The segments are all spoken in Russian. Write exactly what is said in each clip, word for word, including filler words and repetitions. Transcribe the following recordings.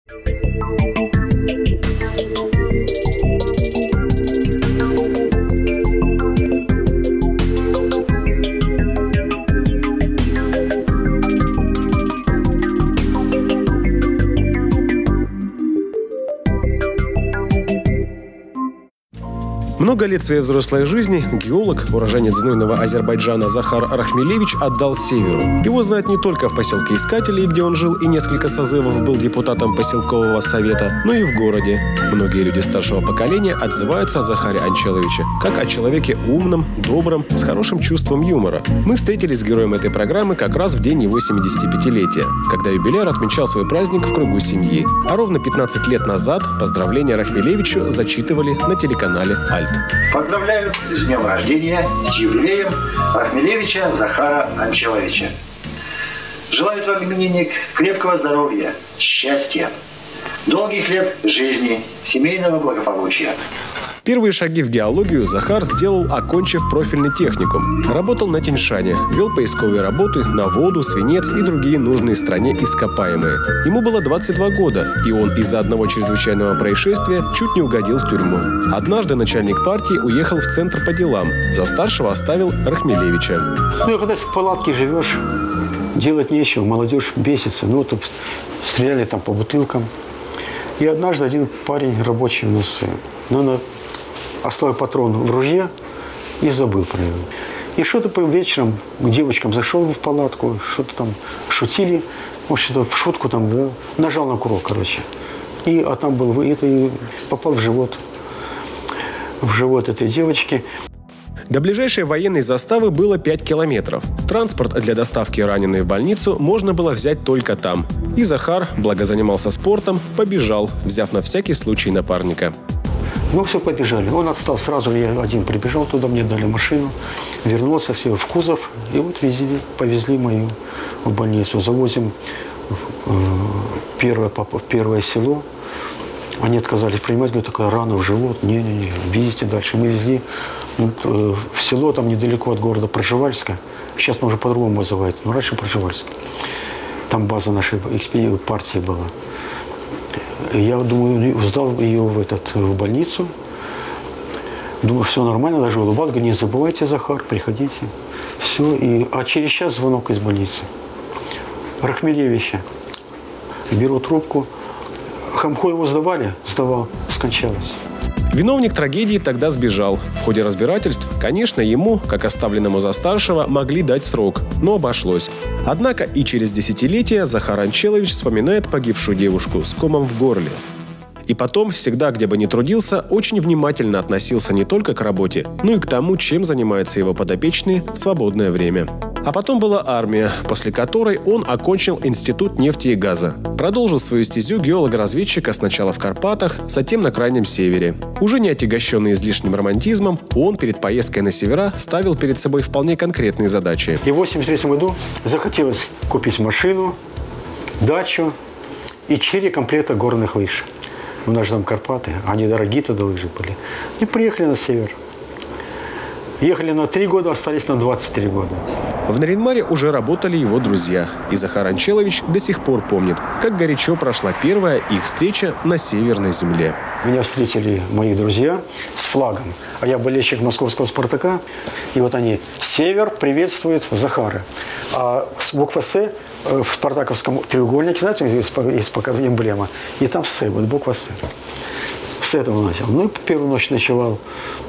Много лет своей взрослой жизни геолог, уроженец знойного Азербайджана Захар Рахмелевич отдал северу. Его знают не только в поселке Искателей, где он жил и несколько созывов был депутатом поселкового совета, но и в городе. Многие люди старшего поколения отзываются о Захаре Анчеловиче как о человеке умном, добром, с хорошим чувством юмора. Мы встретились с героем этой программы как раз в день его семидесятипятилетия, когда юбиляр отмечал свой праздник в кругу семьи. А ровно пятнадцать лет назад поздравления Рахмелевичу зачитывали на телеканале «Альт». Поздравляю с днем рождения, с юбилеем Рахмелевича Захара Анчеловича. Желаю вам, именинник, крепкого здоровья, счастья, долгих лет жизни, семейного благополучия. Первые шаги в геологию Захар сделал, окончив профильный техникум. Работал на Тяньшане, вел поисковые работы на воду, свинец и другие нужные стране ископаемые. Ему было двадцать два года, и он из-за одного чрезвычайного происшествия чуть не угодил в тюрьму. Однажды начальник партии уехал в центр по делам. За старшего оставил Рахмелевича. Ну и когда в палатке живешь, делать нечего, молодежь бесится. Ну вот стреляли там по бутылкам. И однажды один парень рабочий у нас, ну, на оставил патрон в ружье и забыл про него. И что-то вечером к девочкам зашел в палатку, что-то там шутили, может, что-то в шутку там, да, нажал на курок, короче. И, а там был, это, и попал в живот, в живот этой девочки. До ближайшей военной заставы было пять километров. Транспорт для доставки раненой в больницу можно было взять только там. И Захар, благо занимался спортом, побежал, взяв на всякий случай напарника. Ну, все, побежали. Он отстал сразу, я один прибежал туда, мне дали машину, вернулся, все, в кузов, и вот везли, повезли мою в больницу. Завозим э, первое, первое село. Они отказались принимать, говорят, такая рана в живот. Не-не-не, везите дальше. Мы везли вот, э, в село, там недалеко от города Пржевальска. Сейчас мы уже по-другому называют, но раньше Пржевальск. Там база нашей партии была. Я думаю, сдал ее в, этот, в больницу. Думаю, все нормально, даже улыбался. Говорю, не забывайте, Захар, приходите. Все. И, а через час звонок из больницы. Рахмелевича. Беру трубку. Хамхо его сдавали? Сдавал. Скончалась. Виновник трагедии тогда сбежал. В ходе разбирательств, конечно, ему, как оставленному за старшего, могли дать срок, но обошлось. Однако и через десятилетия Захар Анчелович вспоминает погибшую девушку с комом в горле. И потом, всегда, где бы ни трудился, очень внимательно относился не только к работе, но и к тому, чем занимаются его подопечные в свободное время. А потом была армия, после которой он окончил Институт нефти и газа. Продолжил свою стезю геолога-разведчика сначала в Карпатах, затем на Крайнем Севере. Уже не отягощенный излишним романтизмом, он перед поездкой на севера ставил перед собой вполне конкретные задачи. И в восемьдесят третьем году захотелось купить машину, дачу и четыре комплекта горных лыж. У нас же там Карпаты, они дорогие тогда лыжи были. И приехали на север. Ехали на три года, остались на двадцать три года. В Нарьян-Маре уже работали его друзья. И Захар Анчелович до сих пор помнит, как горячо прошла первая их встреча на Северной земле. Меня встретили мои друзья с флагом. А я болельщик московского «Спартака». И вот они «Север приветствует Захара». А с буква «С» в спартаковском треугольнике, знаете, есть эмблема. И там «С», вот буква «С». С этого начал. Ну и первую ночь ночевал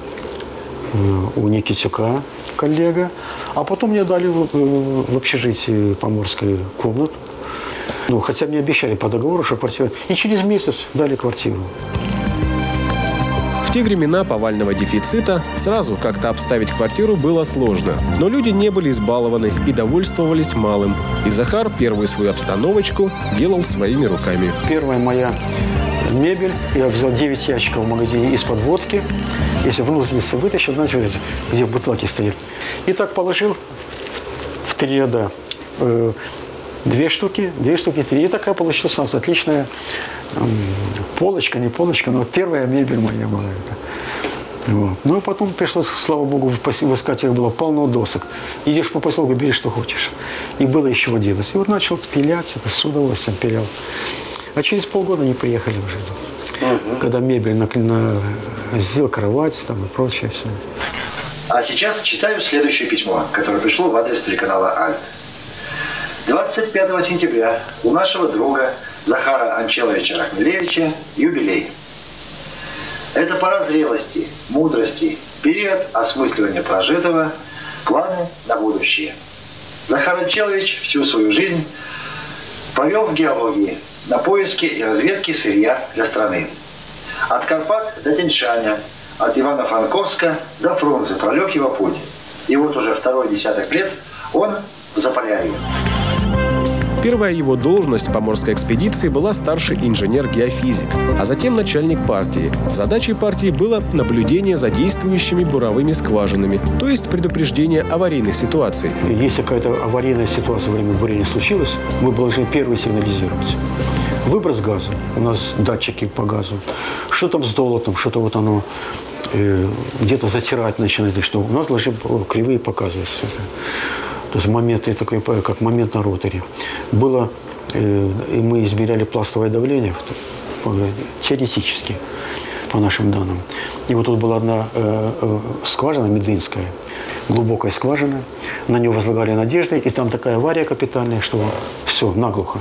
у Никитюка, коллега. А потом мне дали в, в общежитии Поморской комнату. Ну, хотя мне обещали по договору, что квартиру. И через месяц дали квартиру. В те времена повального дефицита сразу как-то обставить квартиру было сложно. Но люди не были избалованы и довольствовались малым. И Захар первую свою обстановочку делал своими руками. Первая моя мебель. Я взял девять ящиков в магазине из-под водки. Если внутренности вытащил, значит, где бутылки стоят. И так положил в три ряда. Э, две штуки, две штуки, три. И такая получилась у нас отличная э, полочка, не полочка, но первая мебель моя была. Это. Вот. Ну, а потом пришлось, слава богу, в искателях было полно досок. Идешь по поселку, бери, что хочешь. И было еще делать. И вот начал пилять, это с удовольствием пилял. А через полгода они приехали уже. Угу. Когда мебель, на, на, сделал кровать там и прочее все. А сейчас читаю следующее письмо, которое пришло в адрес телеканала Альт. двадцать пятого сентября у нашего друга Захара Анчеловича Рахмилевича юбилей. Это пора зрелости, мудрости, период осмысливания прожитого, планы на будущее. Захар Анчелович всю свою жизнь провел в геологии, на поиске и разведке сырья для страны. От Карпат до Тянь-Шаня, от Ивано-Франковска до Фрунзе пролег его путь. И вот уже второй десяток лет он в Заполярье. Первая его должность по морской экспедиции была старший инженер-геофизик, а затем начальник партии. Задачей партии было наблюдение за действующими буровыми скважинами, то есть предупреждение аварийных ситуаций. Если какая-то аварийная ситуация во время бурения случилась, мы должны первые сигнализировать. Выброс газа, у нас датчики по газу, что там с долотом, что-то вот оно э, где-то затирать начинает, и что у нас должны кривые показывать. То есть моменты, такой, как момент на роторе. Было, э, и мы измеряли пластовое давление, теоретически, по нашим данным. И вот тут была одна э, э, скважина медынская, глубокая скважина, на нее возлагали надежды, и там такая авария капитальная, что все, наглухо.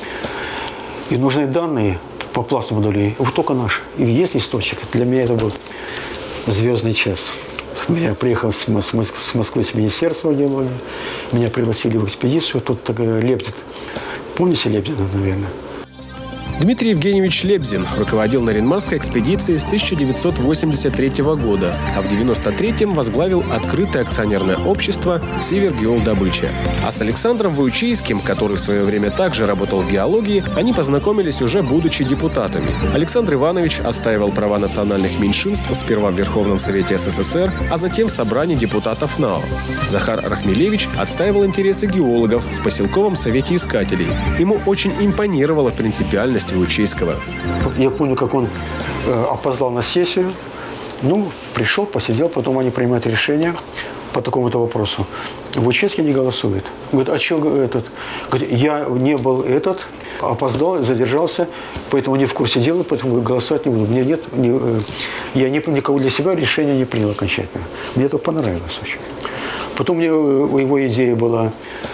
И нужны данные по пластовому давлению, вот только наши. И есть источник. Для меня это был звездный час. Я приехал с Москвы, с Министерства геологии. Меня пригласили в экспедицию. Тут такая Лебзин. Помните Лебзина, наверное? Дмитрий Евгеньевич Лебзин руководил Нарьян-Марской экспедицией с тысяча девятьсот восемьдесят третьего года, а в девяносто третьем возглавил открытое акционерное общество «Севергеолдобыча». А с Александром Вуйчийским, который в свое время также работал в геологии, они познакомились уже будучи депутатами. Александр Иванович отстаивал права национальных меньшинств сперва в Верховном Совете СССР, а затем в Собрании депутатов НАО. Захар Рахмилевич отстаивал интересы геологов в поселковом совете искателей. Ему очень импонировала принципиальность Вуйчийского. Я помню, как он э, опоздал на сессию. Ну, пришел, посидел, потом они принимают решение по такому-то вопросу. Вуйчийский не голосует. Говорит, а что этот? Говорит, я не был этот, опоздал, задержался, поэтому не в курсе дела, поэтому голосовать не буду. Мне нет, не, э, я не, никого для себя решения не принял окончательно. Мне это понравилось очень. Потом мне, его идея была,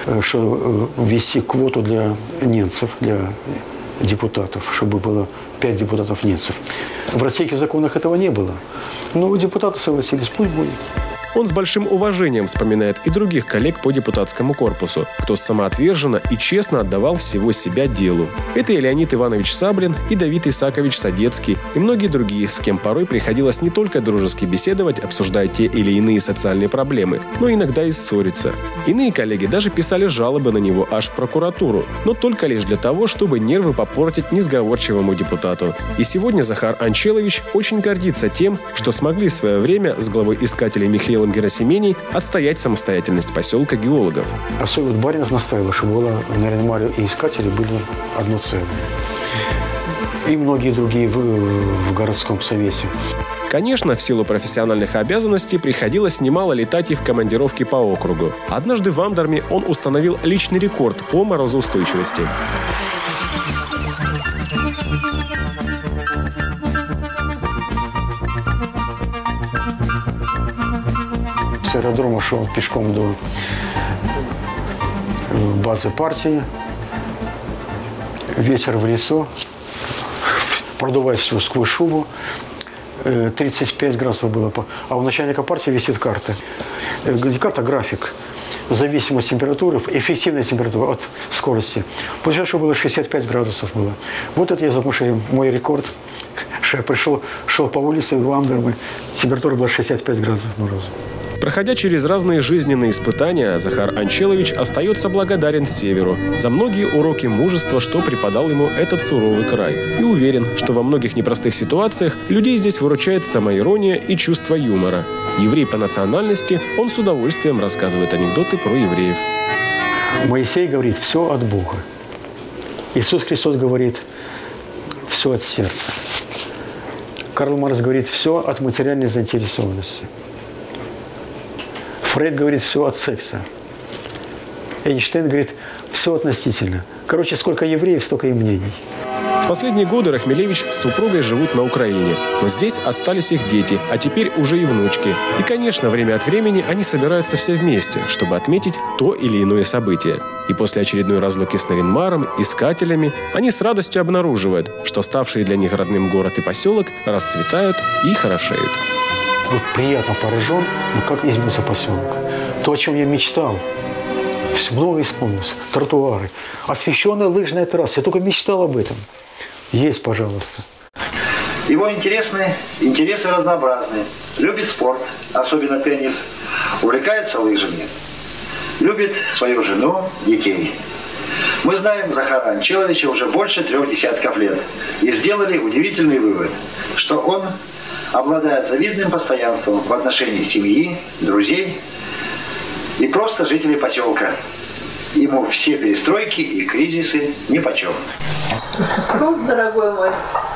что ввести квоту для немцев, для депутатов, чтобы было пять депутатов немцев. В российских законах этого не было. Но депутаты согласились, пусть будет. Он с большим уважением вспоминает и других коллег по депутатскому корпусу, кто самоотверженно и честно отдавал всего себя делу. Это и Леонид Иванович Саблин, и Давид Исакович Садецкий, и многие другие, с кем порой приходилось не только дружески беседовать, обсуждая те или иные социальные проблемы, но иногда и ссориться. Иные коллеги даже писали жалобы на него аж в прокуратуру, но только лишь для того, чтобы нервы попортить несговорчивому депутату. И сегодня Захар Анчелович очень гордится тем, что смогли в свое время с главой искателей Михаилом Герасименей отстоять самостоятельность поселка геологов. Особенно Баринов настаивал, чтобы было в Нарьян-Маре и искатели были одно целое. И многие другие в, в городском совете. Конечно, в силу профессиональных обязанностей приходилось немало летать и в командировки по округу. Однажды в Амдорме он установил личный рекорд по морозоустойчивости. С аэродрома шел пешком до базы партии. Ветер в лицо, продувая все сквозь шубу. тридцать пять градусов было. А у начальника партии висит карта. Не карта, а график. Зависимость температуры, эффективная температура от скорости. Получается, что было шестьдесят пять градусов было. Вот это я запомнил, что мой рекорд. Что я пришел, шел по улице в Амдорме, температура была шестьдесят пять градусов мороза. Проходя через разные жизненные испытания, Захар Анчелович остается благодарен Северу за многие уроки мужества, что преподал ему этот суровый край. И уверен, что во многих непростых ситуациях людей здесь выручает самоирония и чувство юмора. Еврей по национальности, он с удовольствием рассказывает анекдоты про евреев. Моисей говорит, все от Бога. Иисус Христос говорит, все от сердца. Карл Маркс говорит, все от материальной заинтересованности. Фрейд говорит, все от секса. Эйнштейн говорит, все относительно. Короче, сколько евреев, столько и мнений. В последние годы Рахмелевич с супругой живут на Украине. Но здесь остались их дети, а теперь уже и внучки. И, конечно, время от времени они собираются все вместе, чтобы отметить то или иное событие. И после очередной разлуки с Нарьян-Маром, искателями, они с радостью обнаруживают, что ставшие для них родным город и поселок расцветают и хорошеют. Вот приятно поражен, ну как изменился поселок. То, о чем я мечтал, все много исполнилось. Тротуары, освещенная лыжная трасса. Я только мечтал об этом. Есть, пожалуйста. Его интересны, интересы разнообразны. Любит спорт, особенно теннис. Увлекается лыжами. Любит свою жену, детей. Мы знаем Захара Анчеловича уже больше трех десятков лет. И сделали удивительный вывод, что он обладает завидным постоянством в отношении семьи, друзей и просто жителей поселка. Ему все перестройки и кризисы нипочем. Супруг, дорогой мой,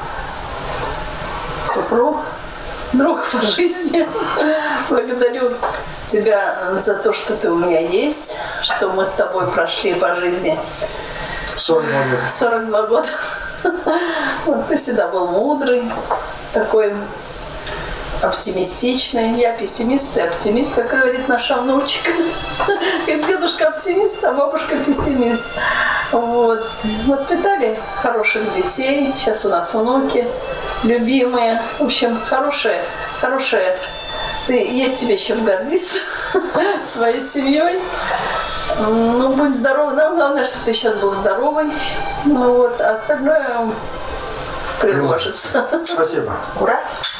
супруг, друг по жизни, благодарю тебя за то, что ты у меня есть, что мы с тобой прошли по жизни. сорок два года. сорок два года. Вот, ты всегда был мудрый, такой оптимистичный. Я пессимист и оптимист, как говорит наша внучка. Дедушка оптимист, а бабушка пессимист. Вот. Воспитали хороших детей. Сейчас у нас внуки любимые. В общем, хорошие, хорошие. Ты, есть тебе чем гордиться своей семьей. Ну, будь здоров. Нам главное, чтобы ты сейчас был здоровый. Ну, вот, а остальное приложится. Спасибо. Ура!